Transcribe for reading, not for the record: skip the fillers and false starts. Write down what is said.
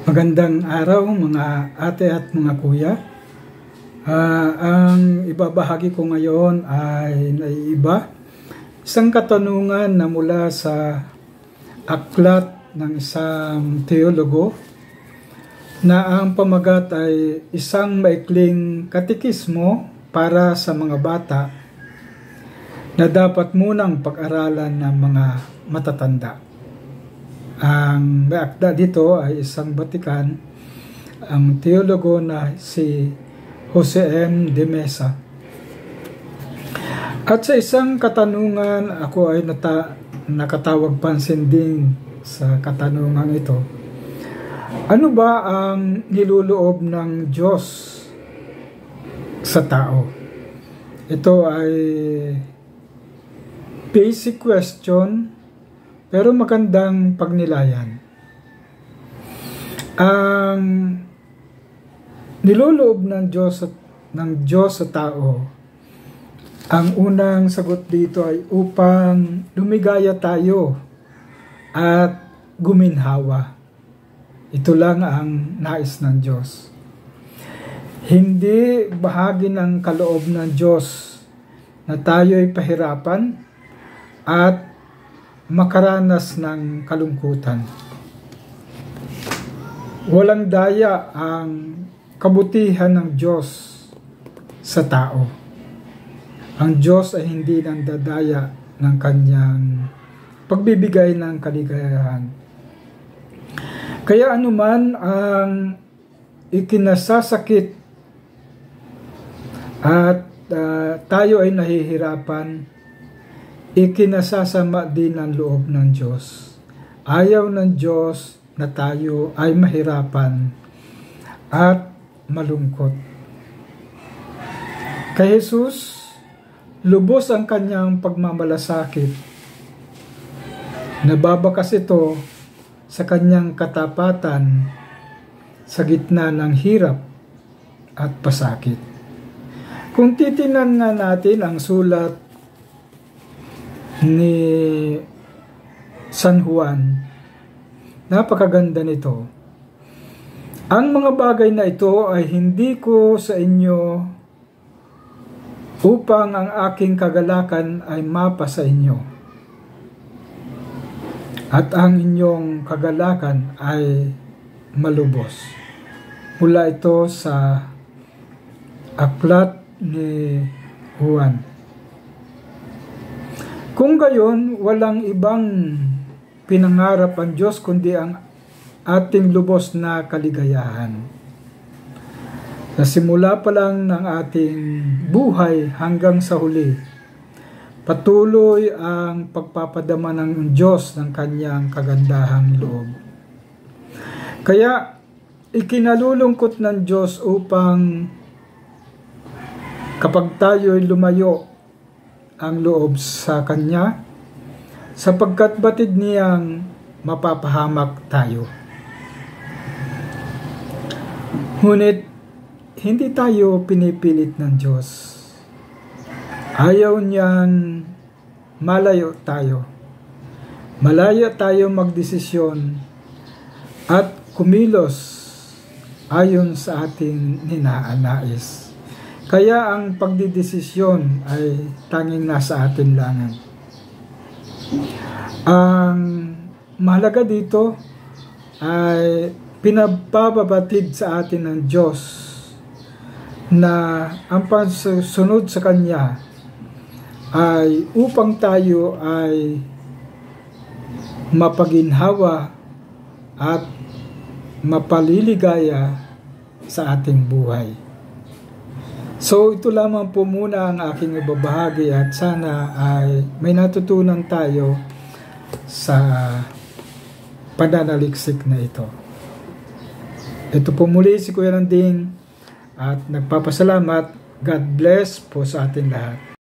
Magandang araw mga ate at mga kuya. Ang ibabahagi ko ngayon ay naiiba. Isang katanungan na mula sa aklat ng isang teologo na ang pamagat ay isang maikling katekismo para sa mga bata na dapat munang pag-aralan ng mga matatanda. Ang may akda dito ay isang Batikan, ang teologo na si Jose M. de Mesa. At sa isang katanungan, ako ay nakatawag pansin din sa katanungan ito. Ano ba ang niluloob ng Diyos sa tao? Ito ay basic question, pero magandang pagnilayan. Ang niloloob ng Diyos sa tao, ang unang sagot dito ay upang lumigaya tayo at guminhawa. Ito lang ang nais ng Diyos. Hindi bahagi ng kaloob ng Diyos na tayo'y pahirapan at makaranas ng kalungkutan. Walang daya ang kabutihan ng Diyos sa tao. Ang Diyos ay hindi nandadaya ng kanyang pagbibigay ng kaligayahan. Kaya anuman ang ikinasasakit at tayo ay nahihirapan, ikinasasama din ang loob ng Diyos. Ayaw ng Diyos na tayo ay mahirapan at malungkot. Kay Jesus, lubos ang kanyang pagmamalasakit. Nababakas ito sa kanyang katapatan sa gitna ng hirap at pasakit. Kung titingnan nga natin ang sulat ni San Juan, napakaganda nito. Ang mga bagay na ito ay hindi ko sa inyo upang ang aking kagalakan ay mapa sa inyo at ang inyong kagalakan ay malubos. Mula ito sa aklat ni Juan. Kung gayon, walang ibang pinangarap ang Diyos kundi ang ating lubos na kaligayahan. Sa simula pa lang ng ating buhay hanggang sa huli, patuloy ang pagpapadama ng Diyos ng kanyang kagandahang loob. Kaya ikinalulungkot ng Diyos upang kapag tayo'y lumayo ang loob sa Kanya, sapagkat batid niyang mapapahamak tayo. Ngunit, hindi tayo pinipilit ng Diyos. Ayaw niyang malayo tayo. Malaya tayo magdesisyon at kumilos ayon sa ating ninanais. Kaya ang pagdidesisyon ay tanging nasa atin lang. Ang mahalaga dito ay pinababatid sa atin ng Diyos na ang pagsunod sa Kanya ay upang tayo ay mapaginhawa at mapaliligaya sa ating buhay. So ito lamang po muna ang aking ibabahagi at sana ay may natutunan tayo sa pananaliksik na ito. Ito po muli si Kuya Landing at nagpapasalamat. God bless po sa ating lahat.